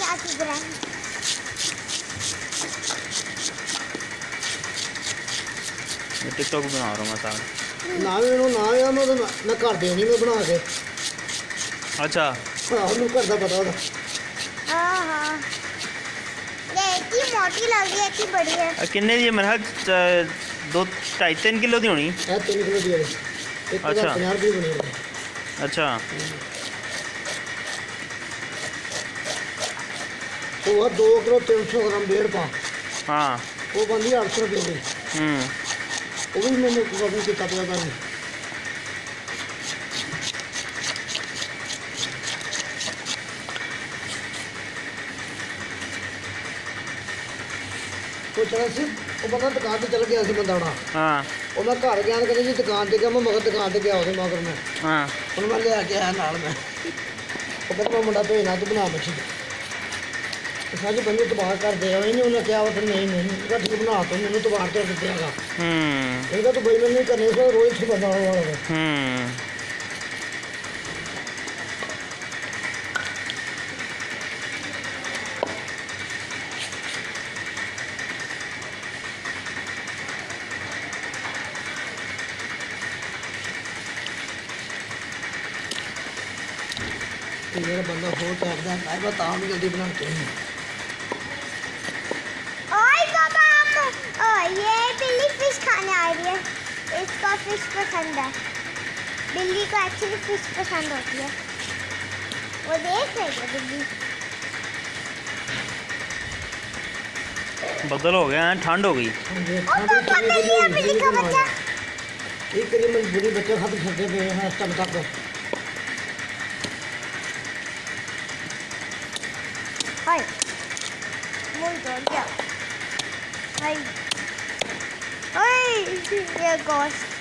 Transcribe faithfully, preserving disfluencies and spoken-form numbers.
चाची grand TikTok बना रहा हूँ मैं साथ ना मैनू ना यार मैं मैं घर देनी मैं बना के। अच्छा हाँ मैं घर दा पता होता। हाँ हाँ ये इतनी मोटी लग रही है इतनी बड़ी है। किन्ने दी मेरे ख्याल दो ढाई तीन किलो दी होनी है तीन किलो दी है एक अच्छा पचास रुपये बनी है। अच्छा वो दो किलो तीन सौ ग्राम डेढ़ पा हाँ वो बनती आठ सौ रुपये की। हम्म वो भी मैंने कभी किता पता नहीं। वो चला सी वो बंदा दुकान पे चल गया सी बंदा बड़ा हाँ वो मैं घर गया कहते जी दुकान से गया मैं मगर दुकान से गया उसके मगर मैं हाँ हूँ मैं लिया के आया नाल मैं वो कहता मैं मुंडा भेजना तू बना मछली सारी बंदी तबाह कर देगा नहीं उन्हें क्या होता नहीं नहीं ठीक बना तो मैंने तबाह कर देगा। इनका तो भाई मैं नहीं करने से रोज से बंदा वाला है। ये बंदा फोन करता है मैं बताऊं जल्दी बनाते हैं। ओए पापा हम ओ, ये बिल्ली फिश खाने आ रही है इसको फिश पसंद है। बिल्ली को एक्चुअली फिश पसंद होती है वो देख रही है बिल्ली। बदल हो गया ठंड हो गई। ओ पापा बिल्ली है बिल्ली का बच्चा एक करीब मजबूरी बच्चे खत्म करते पे हैं इस टाइम तक। हाय मुंह तोड़ गया हाय हाय ये गोश्त